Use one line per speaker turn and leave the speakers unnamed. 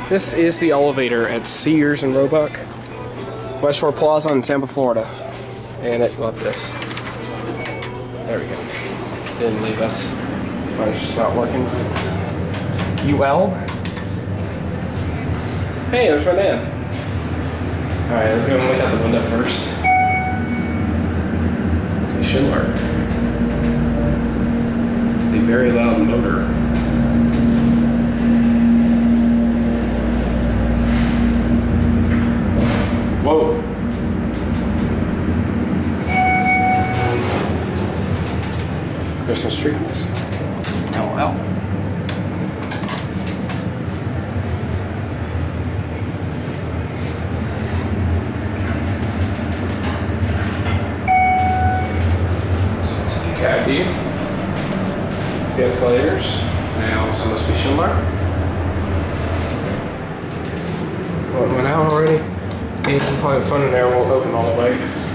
This is the elevator at Sears in Roebuck, WestShore Plaza in Tampa, Florida. And it left us. There we go. Didn't leave us. Mine is just not working. UL? Hey, there's my man. Alright, let's go look out the window first. It's a Schindler. A very loud motor. Whoa. Christmas trees. LOL. So let's take a cab view. It's the escalators. Now also must be Schindler. What, went out already? And probably the front and air won't open all the way.